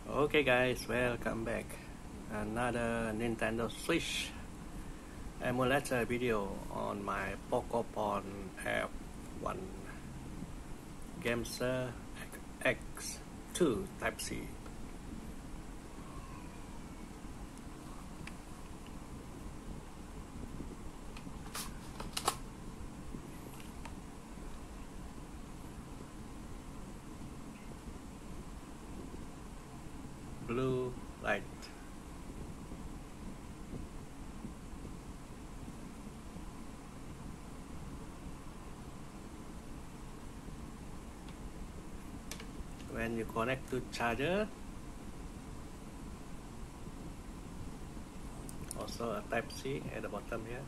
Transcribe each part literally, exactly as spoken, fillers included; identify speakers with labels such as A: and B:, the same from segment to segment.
A: Okay guys, welcome back. Another Nintendo Switch emulator video on my Pokopon F one Gamester X two Type C. Blue light. When you connect to charger, also a Type C at the bottom here.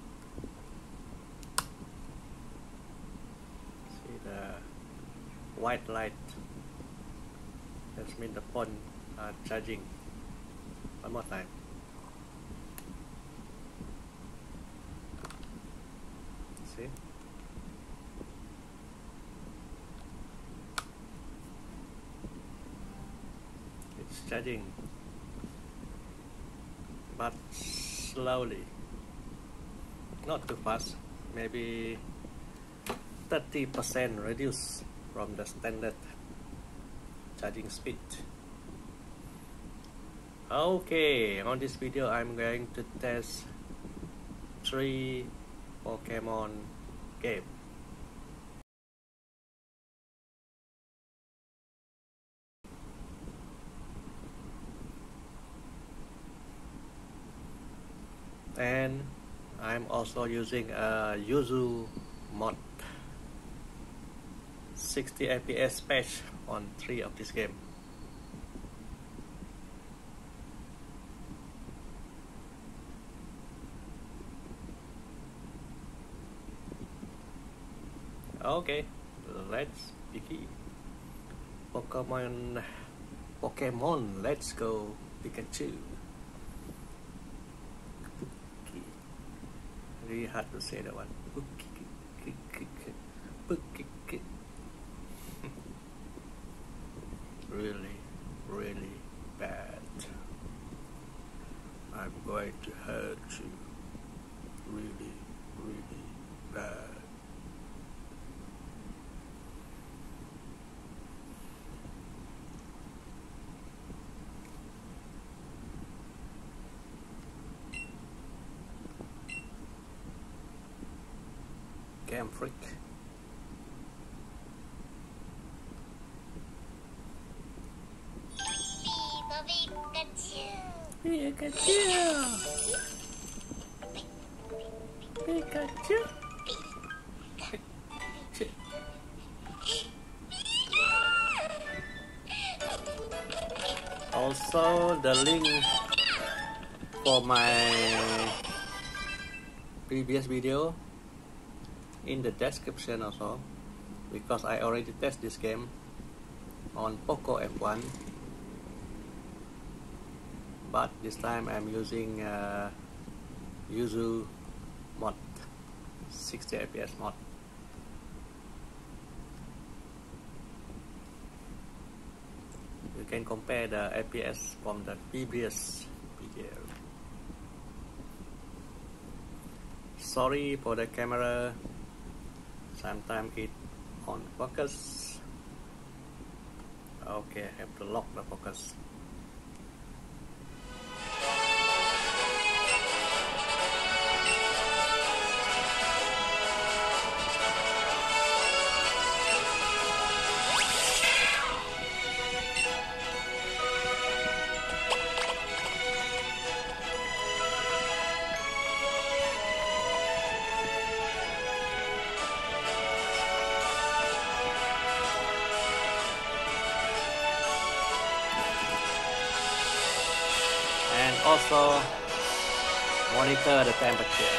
A: See the white light. That means the phone are charging. One more time. See? It's charging, but slowly, not too fast. Maybe thirty percent reduce from the standard charging speed. Okay, on this video I'm going to test three Pokemon game. And I'm also using a Yuzu mod, sixty F P S patch on three of this game. Okay, let's begin. Pokemon, Pokemon, let's go Pikachu. Really hard to say that one. Really, really bad. I'm going to hurt you. Really, really bad. Game Freak. Pikachu. Pikachu. Pikachu. Also, the link for my previous video in the description also, because I already test this game on Poco F one, but this time I'm using uh, Yuzu mod, sixty F P S mod. You can compare the F P S from the previous video. Sorry for the camera, sometimes it on focus. Okay, I have to lock the focus. And also monitor the temperature.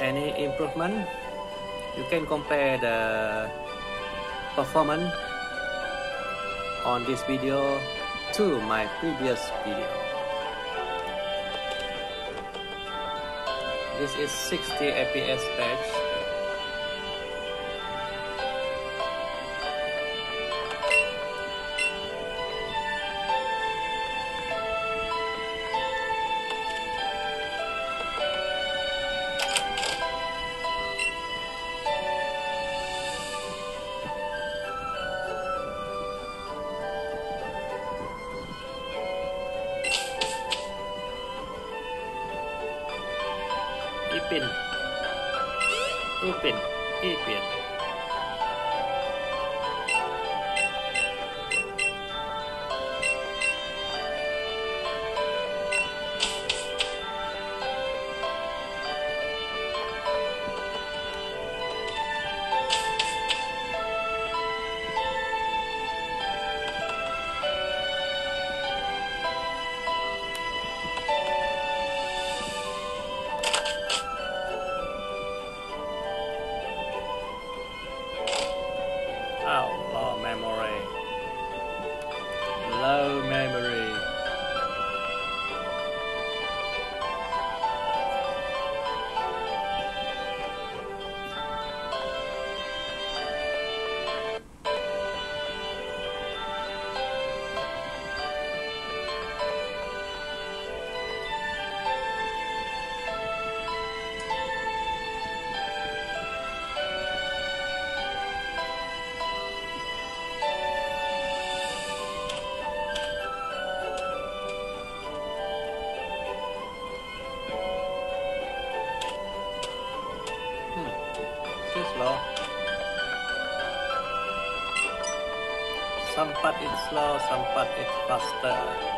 A: any improvement, you can compare the performance on this video to my previous video. This is sixty F P S patch. Ipin, Upin, Ipin. Oh, low memory. Low memory. Too slow. Some part it's slow, some part it's faster.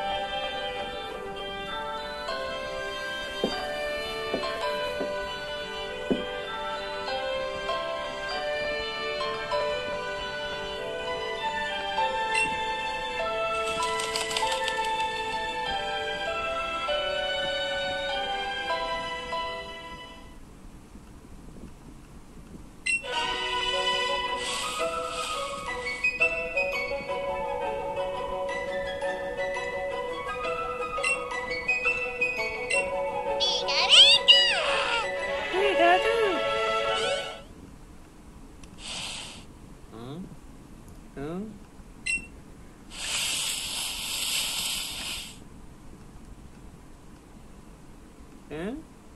A: Hmm? Hmm? Hmm?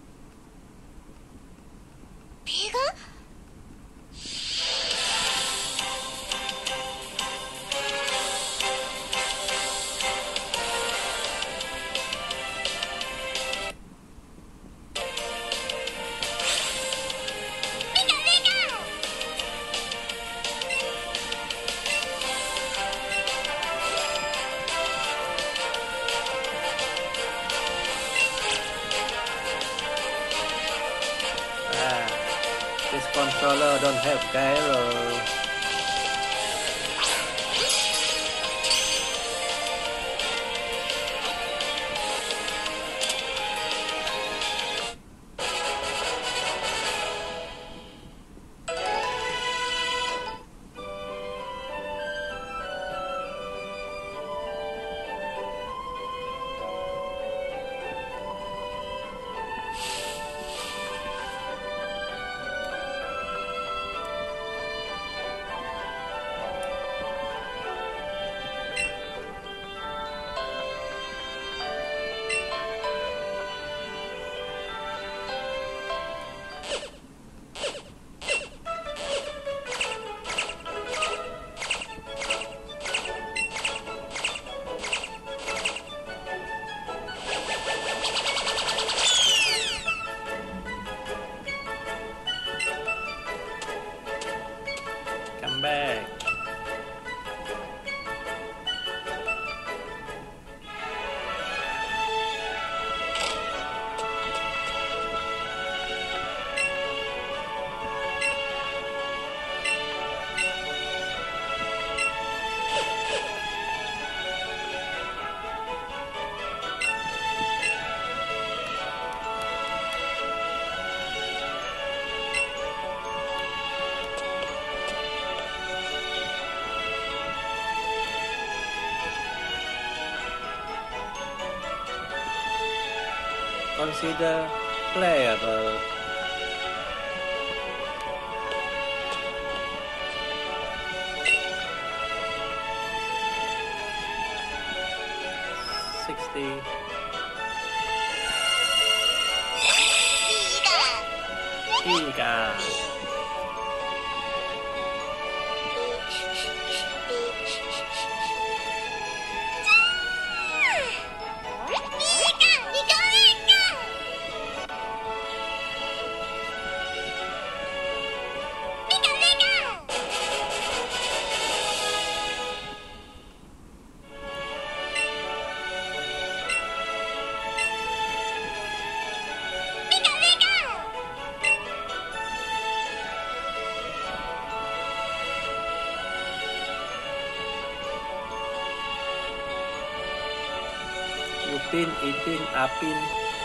A: This controller don't have gyro. Consider playable. Sixty. Giga. Upin, Ipin, Apin.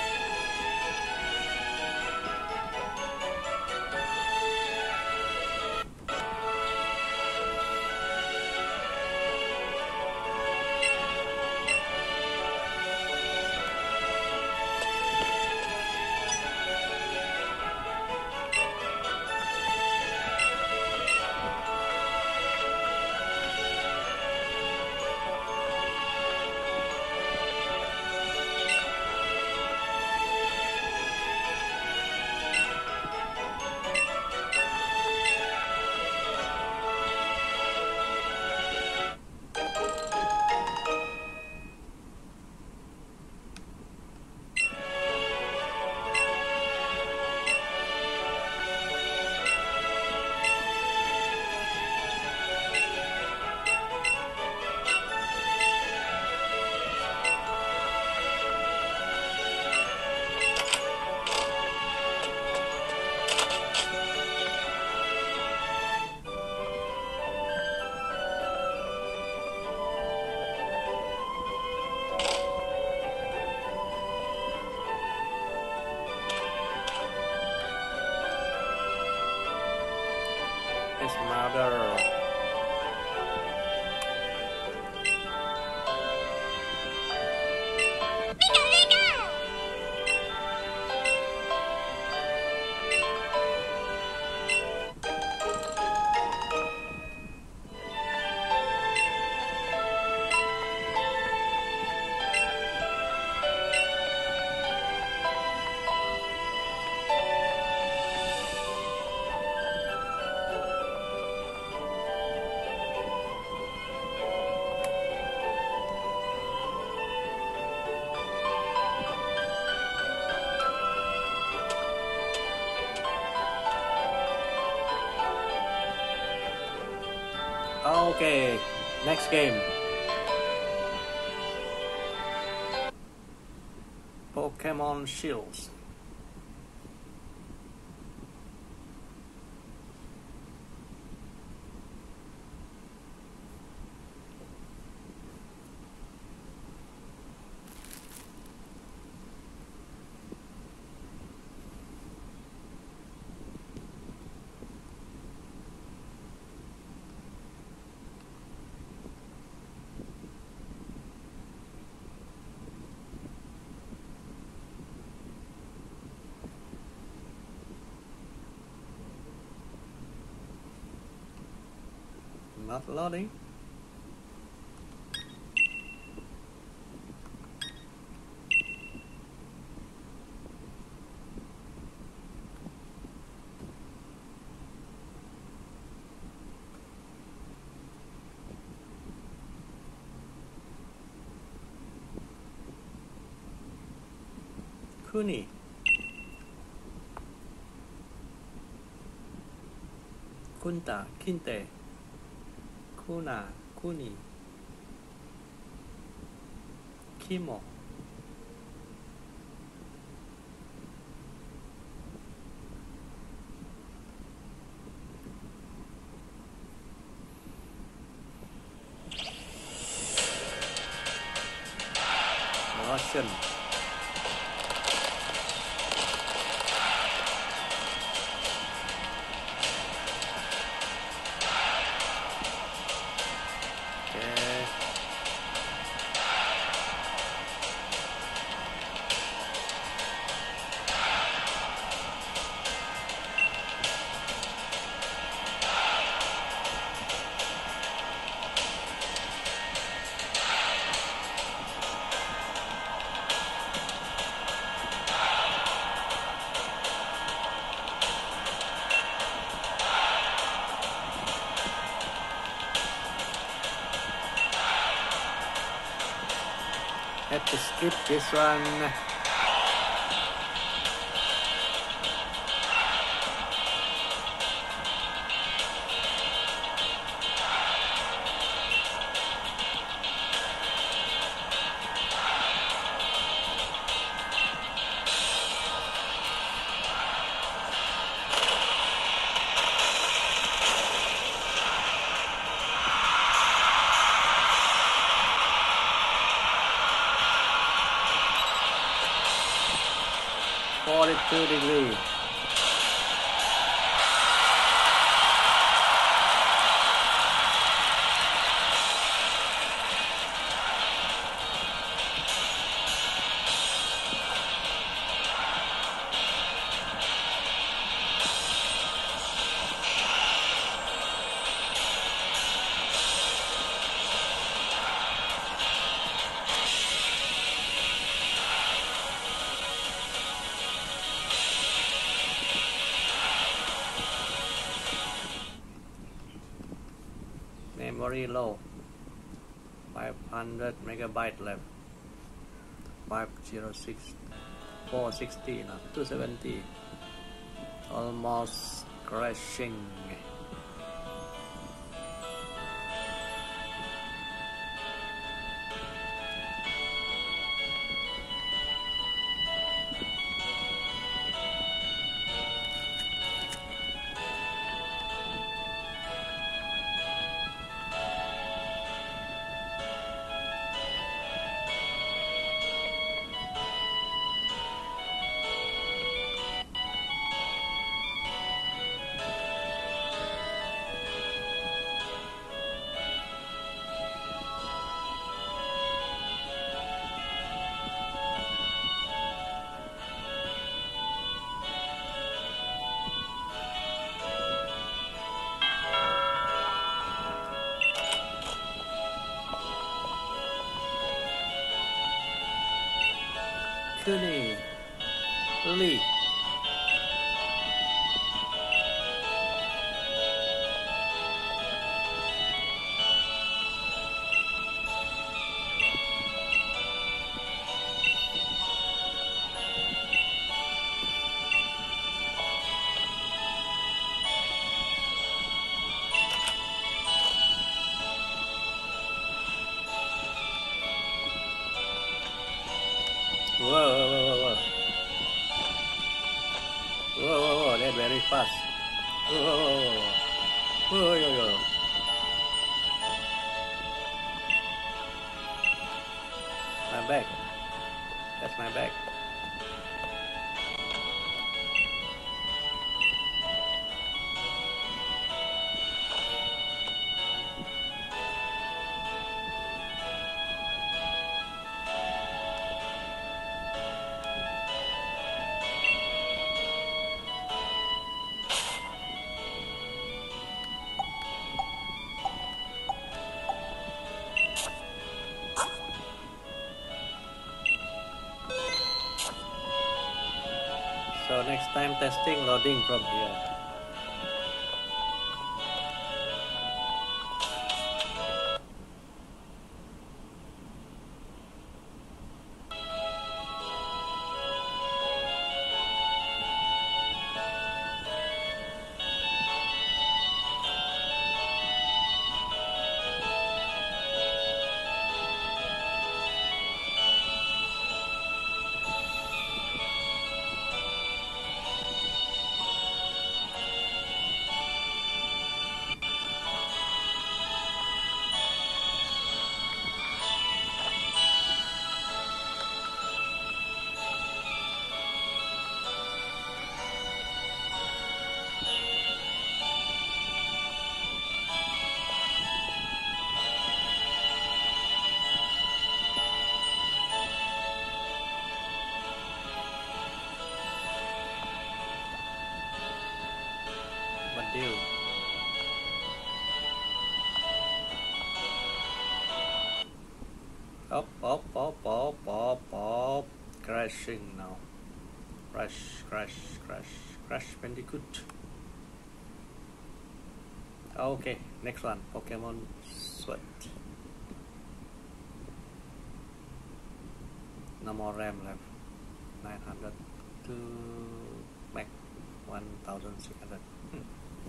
A: His mother. Okay, next game. Pokemon Shields. Not loading. Kuni. Kunta, Kinte. Kuna, Kuni. Kimo. Russian. to skip this one. forty-two degrees. Memory low, five hundred megabyte left, five oh six, four sixty, no, two seventy, almost crashing. Cooney, Lee. Whoa, whoa, whoa, whoa, whoa, whoa, whoa, they're very fast. Whoa, whoa, whoa, whoa, whoa, whoa, whoa. My back. That's my back. So next time testing loading from here. Do. Up, up, up, up, up, up. Crashing now. Crash, crash, crash, crash Bandicoot. Okay, next one, Pokemon Sword. no more RAM left. nine hundred to max one thousand six hundred. Hmm.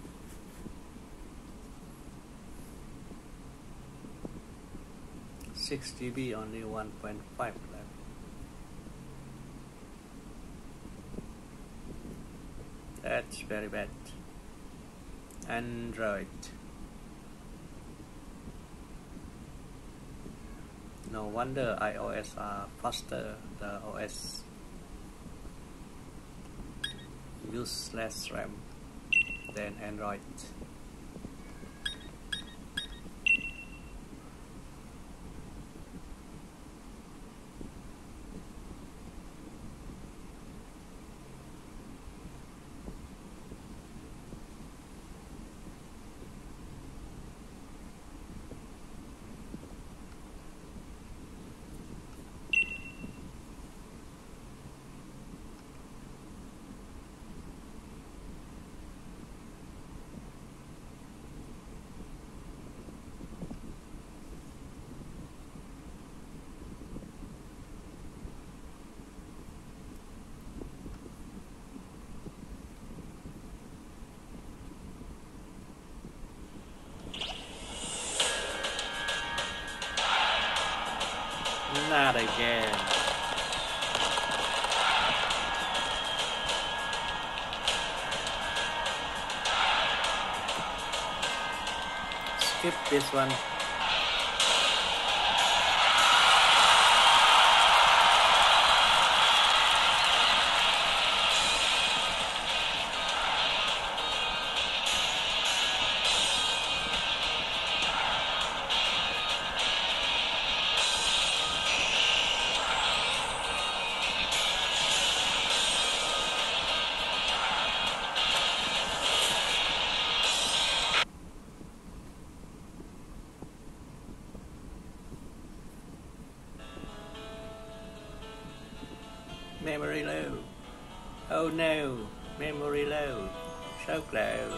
A: six G B, only one point five left. That's very bad. Android. No wonder iOS are faster. The O S use less RAM than Android. Not again. Skip this one. Memory low. Oh no, memory low. So close.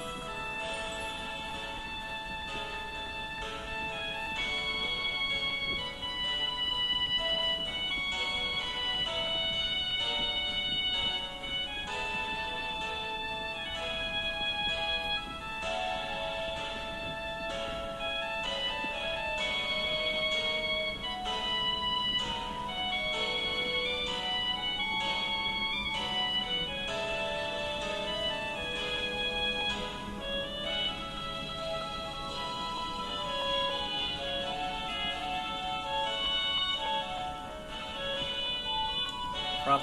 A: Rock.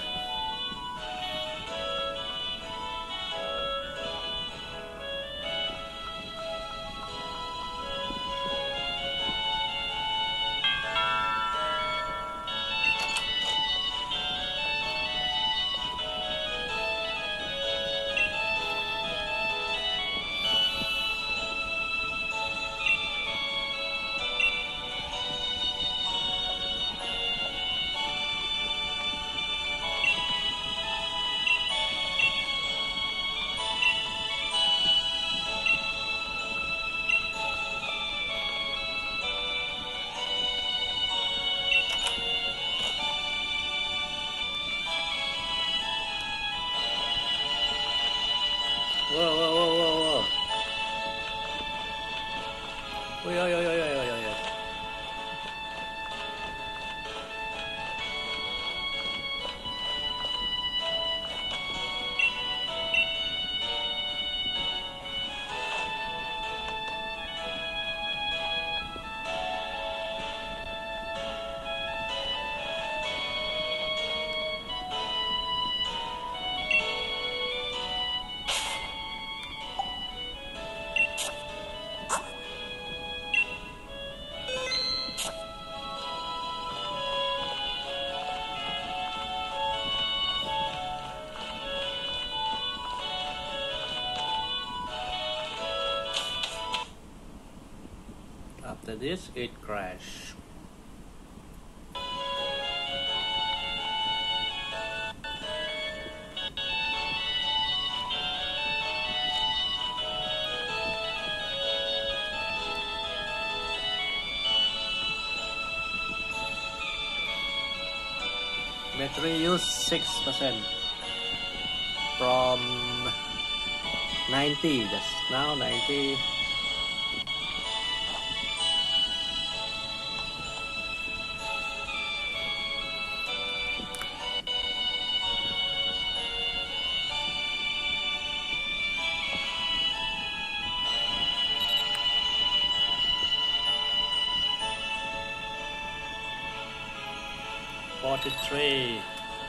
A: Whoa, whoa, whoa, whoa, whoa. Oi, oi, oi, oi, oi, oi, oi. After this, it crashed. Battery use six percent from ninety, just now ninety. Forty-three.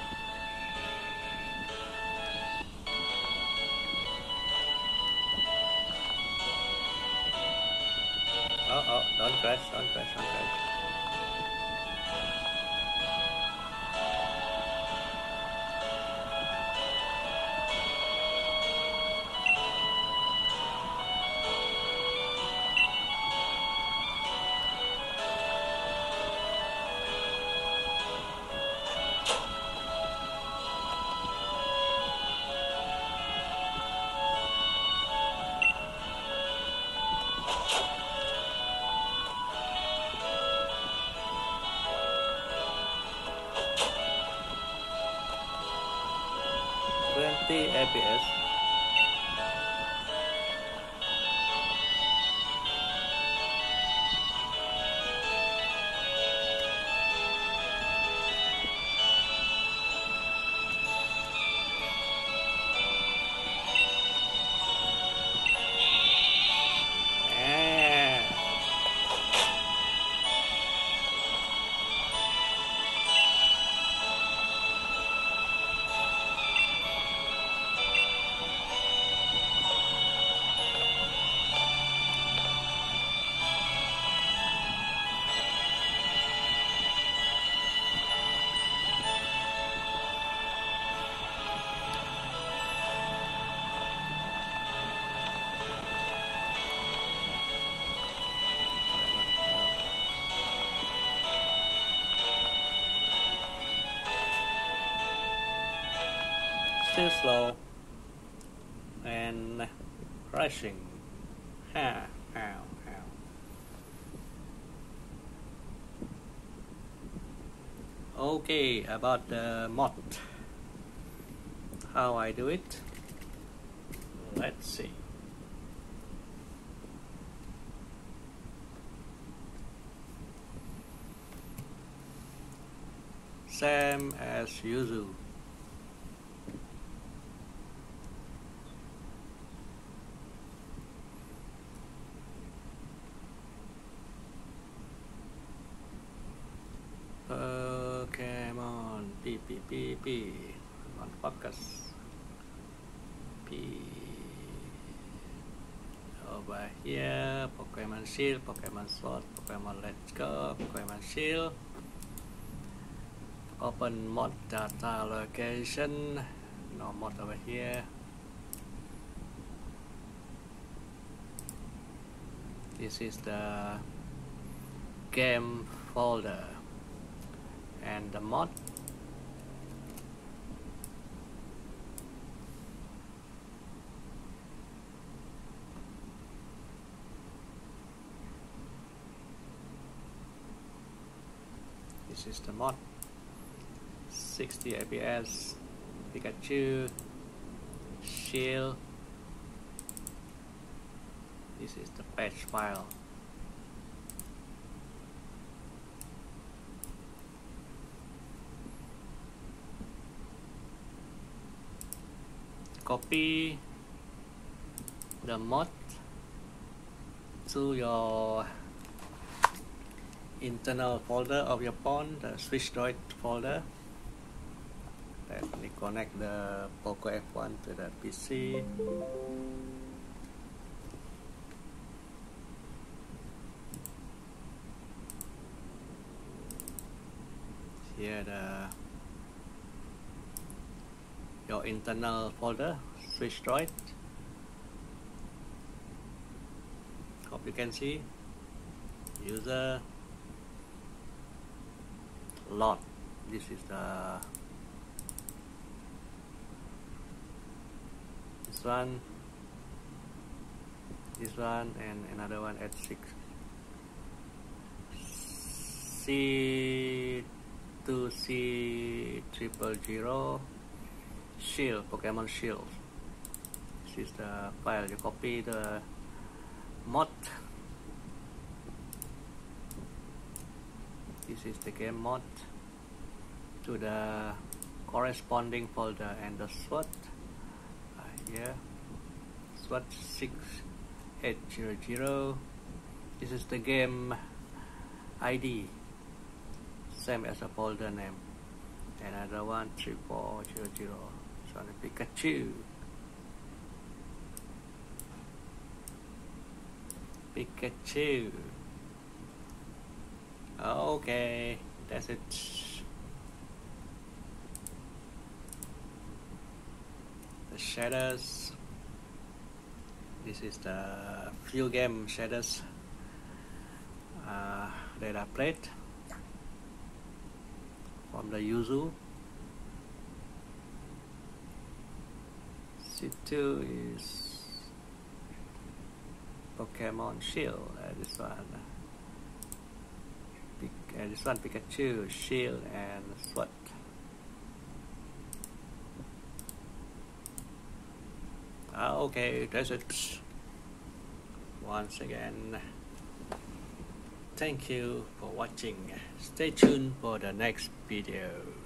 A: Oh, oh, don't crash, don't crash, don't crash. twenty F P S. Still slow and crashing. Ha, ow, ow. Okay, about the mod. How I do it? Let's see. Same as usual. Pokemon, P P P P, on focus. P over here, Pokemon Shield, Pokemon Sword, Pokemon Let's Go, Pokemon Shield. Open mod data location, no mod over here. This is the game folder and the mod. This is the mod. sixty F P S, Pikachu, Shield. This is the patch file. Copy the mod to your internal folder of your phone, the Switchdroid folder. Then we connect the Poco F one to the P C. Here the your internal folder, Switchdroid. Hope you can see. User lot. This is the this one, this one, and another one at six. C to C triple zero shield, Pokemon Shield. This is the file. You copy the mod. This is the game mod to the corresponding folder, and the SWOT uh, here SWOT six eight zero zero. This is the game I D, same as a folder name. Another one three four zero zero. So the Pikachu. Pikachu. Okay, that's it. The shaders. This is the few game shaders uh, data plate from the Yuzu. C two is Pokemon Shield. Uh, this one, uh, this one Pikachu, Shield, and SWOT. Uh, okay, that's it. Once again, thank you for watching. Stay tuned for the next video.